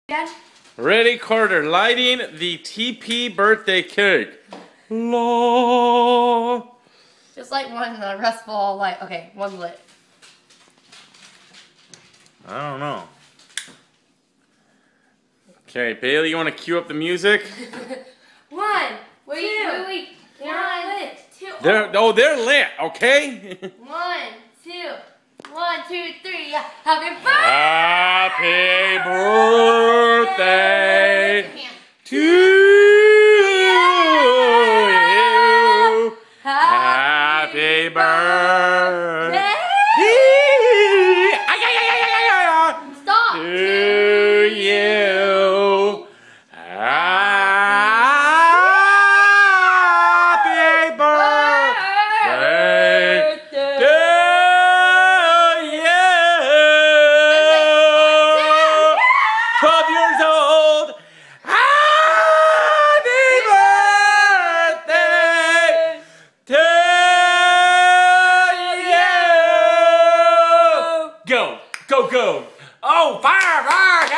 Dad? Ready, Carter. Lighting the TP birthday cake. La. Just like one restful light. Okay, one lit. I don't know. Okay, Bailey, you want to cue up the music? One. Wait. They're lit. Two. They're lit, okay? 1, 2. 1, 2, 3. Happy birthday! Happy birthday to you. Happy birthday. Stop. To you. Happy birthday to you. 12 years old. Happy birthday to you. Go. Oh, fire.